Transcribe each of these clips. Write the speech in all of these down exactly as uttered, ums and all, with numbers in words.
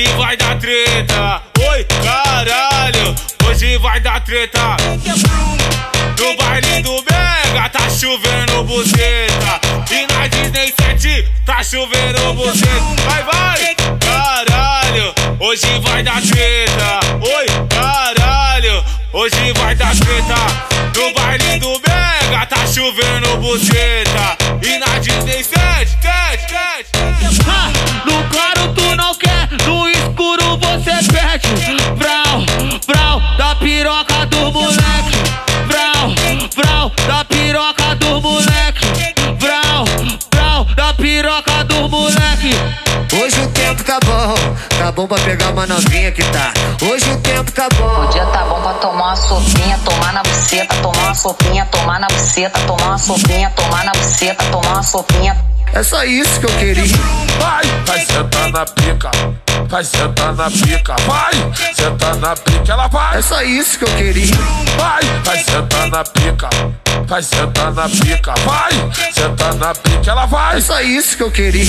hoje vai dar treta. Oi, caralho, hoje vai dar treta. No baile do Mega tá chovendo buceta. E na Disney sete tá chovendo buceta. Vai, vai, caralho, hoje vai dar treta. Oi, caralho, hoje vai dar treta. No baile do Mega tá chovendo buceta. E na Disney sete, sete, sete. Ah, no claro tu não quer, no escuro você perde. Vrau, vrau, da piroca do moleque. Vrau, vrau, da piroca do moleque. Vrau, vrau, da piroca do moleque. Hoje o tempo tá bom, tá bom pra pegar uma novinha que tá. Hoje o tempo tá bom. O dia tá bom pra tomar uma sopinha, tomar na buceta, tomar uma sopinha, tomar na buceta, tomar uma sopinha, tomar na buceta, tomar uma sopinha. É só isso que eu queria. Vai, vai sentar na pica, vai sentar na pica, vai, sentar na pica, ela vai. É só isso que eu queria. Vai, vai sentar na pica, vai sentar na pica, vai, sentar na pica, ela vai. É só isso que eu queria.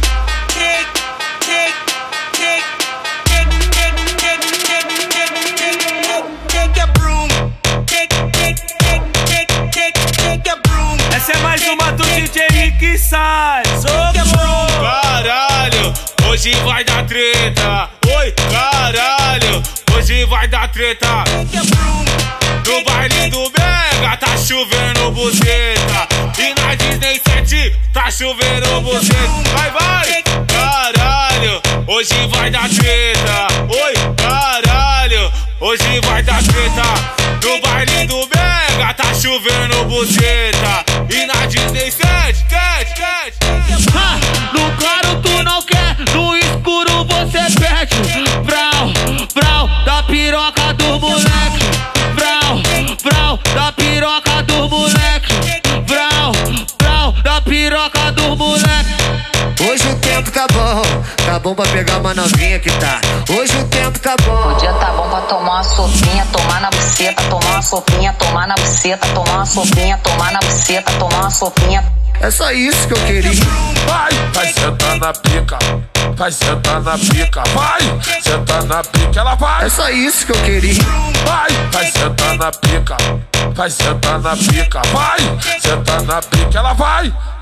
Essa é mais uma do D J Rick sai. Caralho, hoje vai dar treta. Oi, caralho, hoje vai dar treta. No baile do Mega tá chovendo buceta. E na Disney sete tá chovendo buceta. Vai, vai, caralho, hoje vai dar treta. Oi, caralho, hoje vai dar treta. No baile do Mega tá chovendo buceta. E na Disney sete, sete, sete. Ah, no claro tu não quer, no escuro você perde. Vrau, vrau, da piroca do moleque. Vrau, vrau, da piroca do moleque. Vrau, vrau, da piroca do moleque. Hoje o tempo tá bom, tá bom pra pegar uma novinha que tá. Hoje o tempo tá bom. O dia tá bom pra tomar uma sopinha, tomar na buceta, tomar uma sopinha, tomar na buceta, tomar uma sopinha, tomar na buceta, tomar uma sopinha. É só isso que eu queria. Vai, vai sentar na pica, vai sentar na pica, vai, sentar na pica, ela vai. É só isso que eu queria. Vai, vai sentar na pica, vai sentar na pica, vai, sentar na pica, ela vai.